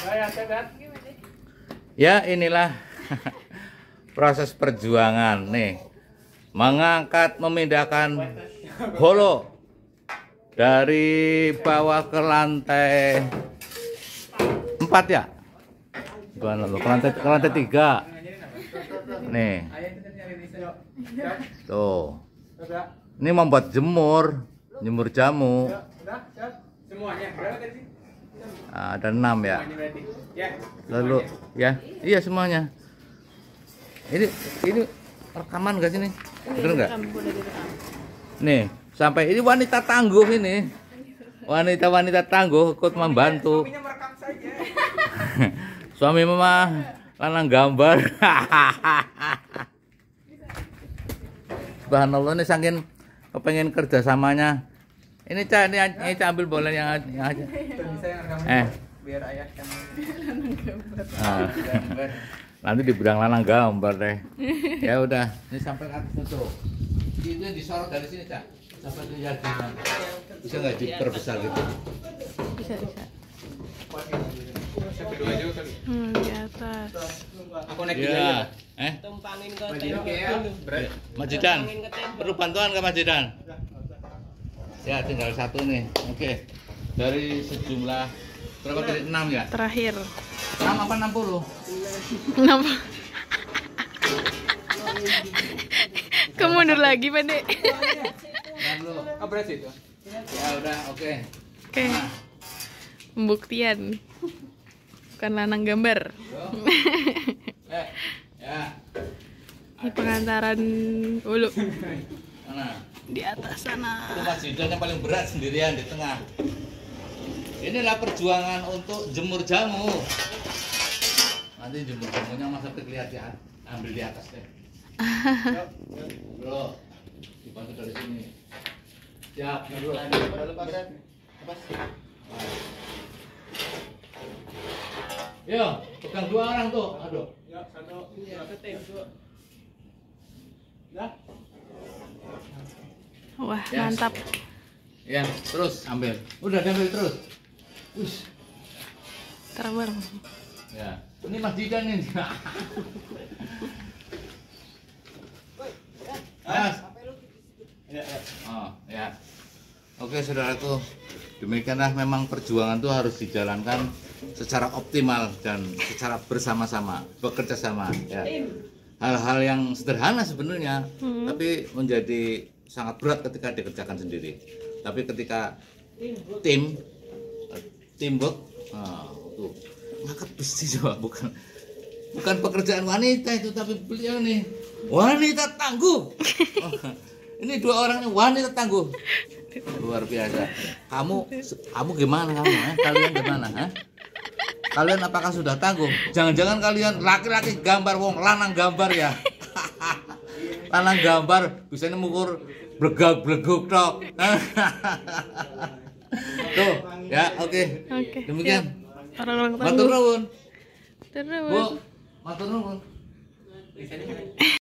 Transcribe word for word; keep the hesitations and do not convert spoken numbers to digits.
Ya, inilah proses perjuangan nih, mengangkat memindahkan holo dari bawah ke lantai empat ya, bukan ke lantai ke lantai tiga nih. Tuh, ini membuat jemur, jemur jamu. Nah, ada enam ya. Lalu ya, iya semuanya. Ini ini rekaman gak sini? Bener nggak? Nih, sampai ini wanita tangguh ini. Wanita-wanita tangguh ikut membantu. Suami mama lanang gambar. Subhanallah, ini saking kepengen kerjasamanya. Ini Cak, ini, ini Cak ambil bola yang, yang aja. Eh, biar ayah kan nah, nanti dibilang lanang gambar deh. Ya udah, ini sampai ke atas tuh. Itu yang disorot dari sini Cak, sampai ke yakinan. Bisa nggak diperbesar gitu? Bisa bisa. Sampai dua juga kali. Hmm, di atas. Aku naik Ya, ya. eh, Tumpangin ke Tembok ya. Berat. Mas Jidan, perlu bantuan nggak Mas Jidan? Ya, tinggal satu nih. Oke, dari sejumlah berapa tadi? enam ya? Terakhir. enam apa enam puluh? Kenapa? Kamu mundur lagi, Pendek. Ah, berat sih itu. Ya udah, oke. Oke. Pembuktian. Bukan lanang gambar. Eh, ya. Ini pengantaran ulu Mana? di atas sana. Itu Mas Jidan yang paling berat sendirian di tengah. Inilah perjuangan untuk jemur jamu. Nanti jemur jamunya masa kelihatan, ambil di atas deh. Bro, dibantu dari sini. Siap, bro. Yo, pegang dua orang tuh. Aduh. Ya, satu. Ya, satu. Wah, Ya. mantap. Ya, terus ambil. Udah ambil terus. Ush. Terbang. Ya, ini Mas Jidan ini. Mas. Oh, ya. Oke, saudaraku. Demikianlah memang perjuangan itu harus dijalankan secara optimal dan secara bersama-sama, bekerja sama. Ya. Hal-hal yang sederhana sebenarnya, Hmm. tapi menjadi sangat berat ketika dikerjakan sendiri. Tapi ketika tim, teamwork, nah, tuh ngangkat besi coba, bukan bukan pekerjaan wanita itu, tapi beliau nih wanita tangguh. Oh, ini dua orang ini wanita tangguh, luar biasa. Kamu, kamu gimana kamu? Eh? Kalian gimana? Eh? Kalian apakah sudah tangguh? Jangan-jangan kalian laki-laki gambar wong lanang gambar ya? Lanang gambar bisa mengukur blegak-bleguk tok. Tuh, ya oke. Oke. Demikian. siap. Orang-orang Matur tangguh. nuwun. Terus. Bu, matur nuwun.